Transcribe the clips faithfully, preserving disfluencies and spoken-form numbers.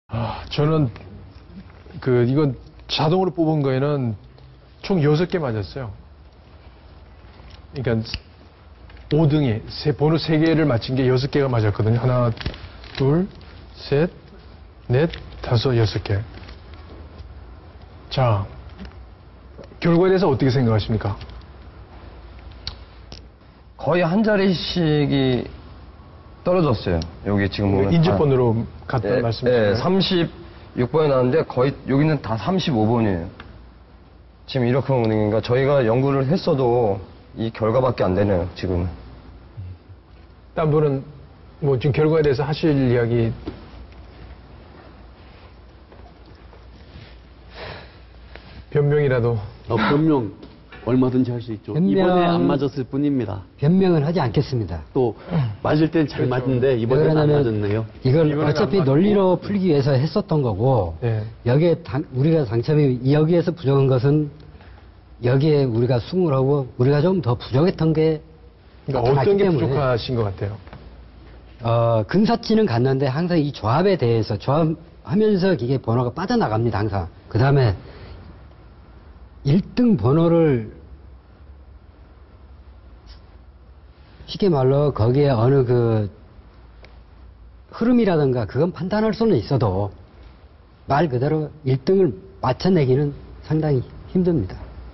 아, 저는 그 이건 자동으로 뽑은 거에는 총 여섯 개 맞았어요. 그러니까 오 등이 세, 번호 세 개를 맞힌 게 여섯 개가 맞았거든요. 하나, 둘, 셋, 넷, 다섯, 여섯 개. 자, 결과에 대해서 어떻게 생각하십니까? 거의 한 자리씩이 떨어졌어요. 여기 지금 보면 인증번호로 갔다는 네, 말씀이시죠? 네, 삼십육 번이 나왔는데 거의 여기는 다 삼십오 번이에요. 지금 이렇게 오니까 저희가 연구를 했어도 이 결과밖에 안 되네요, 지금. 딴 분은 뭐 지금 결과에 대해서 하실 이야기. 변명이라도. 어, 변명 얼마든지 할 수 있죠. 변명- 이번에 안 맞았을 뿐입니다. 변명은 하지 않겠습니다. 또 맞을 땐 잘 맞는데 이번에는 안 왜냐하면 맞았네요. 이걸 이번에는 어차피 안 맞고. 논리로 풀기 위해서 했었던 거고 네. 여기에 당- 우리가 당첨이 여기에서 부족한 것은 여기에 우리가 수긍을 하고 우리가 좀 더 부족했던 게 그러니까 나타났기 어떤 게 때문에 부족하신 것 같아요? 어, 근사치는 갔는데 항상 이 조합에 대해서 조합하면서 이게 번호가 빠져나갑니다. 항상. 그 다음에 일 등 번호를 쉽게 말로 거기에 어느 그 흐름이라든가 그건 판단할 수는 있어도 말 그대로 일 등을 맞춰내기는 상당히 힘듭니다.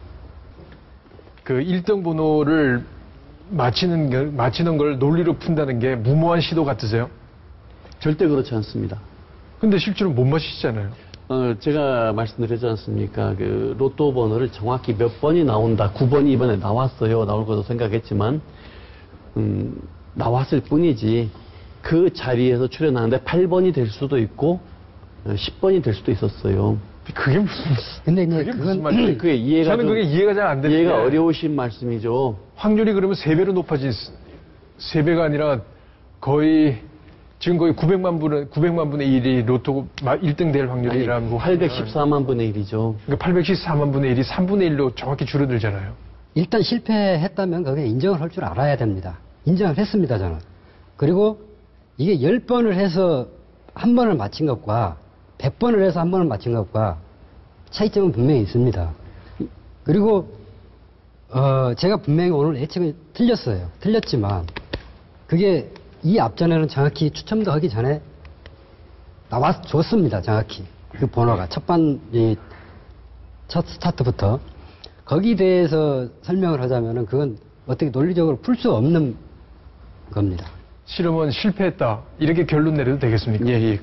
그 일 등 번호를 맞히는, 걸- 맞히는 걸 논리로 푼다는 게 무모한 시도 같으세요? 절대 그렇지 않습니다. 근데 실제로 못 맞히시잖아요. 어, 제가 말씀드렸지 않습니까? 그 로또 번호를 정확히 몇 번이 나온다. 구 번이 이번에 나왔어요. 나올 거도 생각했지만 음, 나왔을 뿐이지 그 자리에서 출연하는데 팔 번이 될 수도 있고 어, 십 번이 될 수도 있었어요. 그게 무슨, 근데 이제 그게 무슨 그건 말이에요? 그게 이해가 저는 좀- 그게 이해가 잘 안 되는 이해가 게 어려우신 말씀이죠. 확률이 그러면 세 배로 높아진, 세 배가 아니라 거의, 지금 거의 구백만 분의, 구백만 분의 일이 로또 일 등 될 확률이라는 거. 팔백십사만 분의 일이죠. 그러니까 팔백십사만 분의 일이 삼분의 일로 정확히 줄어들잖아요. 일단 실패했다면 그게 인정을 할 줄 알아야 됩니다. 인정을 했습니다, 저는. 그리고 이게 열 번을 해서 한 번을 맞힌 것과 백 번을 해서 한 번을 맞힌 것과 차이점은 분명히 있습니다. 그리고 어, 제가 분명히 오늘 예측이 틀렸어요. 틀렸지만 그게 이 앞전에는 정확히 추첨도 하기 전에 나와 줬습니다. 정확히 그 번호가 첫반 이 첫 스타트부터 거기에 대해서 설명을 하자면은 그건 어떻게 논리적으로 풀 수 없는 겁니다. 실험은 실패했다. 이렇게 결론 내려도 되겠습니까? 예, 예.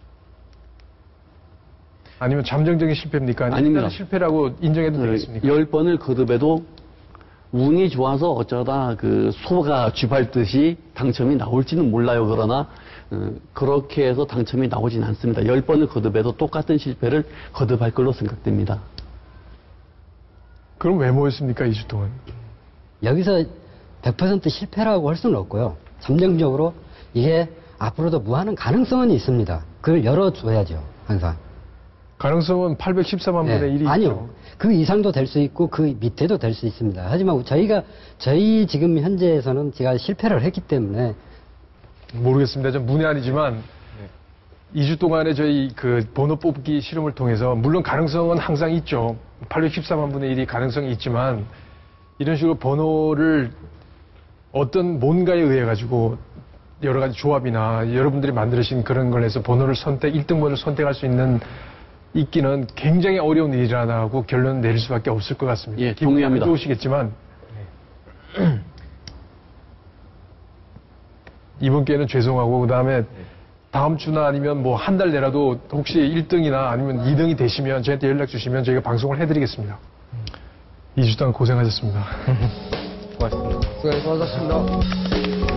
아니면 잠정적인 실패입니까? 아니면 아닙니다. 일단은 실패라고 인정해도 되겠습니까? 열 번을 거듭해도 운이 좋아서 어쩌다 그 소가 쥐밟듯이 당첨이 나올지는 몰라요. 그러나 어, 그렇게 해서 당첨이 나오진 않습니다. 열 번을 거듭해도 똑같은 실패를 거듭할 걸로 생각됩니다. 그럼 왜 모였습니까? 이 주 동안. 여기서 백 퍼센트 실패라고 할 수는 없고요. 잠정적으로 이게 앞으로도 무한한 가능성은 있습니다. 그걸 열어줘야죠. 항상. 가능성은 팔백십사만 네. 분의 일이 아니요. 있죠. 그 이상도 될 수 있고 그 밑에도 될 수 있습니다. 하지만 저희가 저희 지금 현재에서는 제가 실패를 했기 때문에 모르겠습니다. 좀 문외한이지만 이 주 동안에 저희 그 번호 뽑기 실험을 통해서 물론 가능성은 항상 있죠. 팔백십사만 분의 일이 가능성이 있지만 이런 식으로 번호를 어떤 뭔가에 의해 가지고 여러 가지 조합이나 여러분들이 만드신 그런 걸 해서 번호를 선택, 일 등 번호를 선택할 수 있는 있기는 굉장히 어려운 일이라고 결론 내릴 수밖에 없을 것 같습니다. 예, 기분이 안 동의합니다. 좋으시겠지만 이번 기회는 죄송하고 그다음에 다음 주나 아니면 뭐 한 달 내라도 혹시 일 등이나 아니면 이 등이 되시면 저한테 연락 주시면 저희가 방송을 해드리겠습니다. 이 주 동안 고생하셨습니다. 고맙습니다. 수고하셨습니다.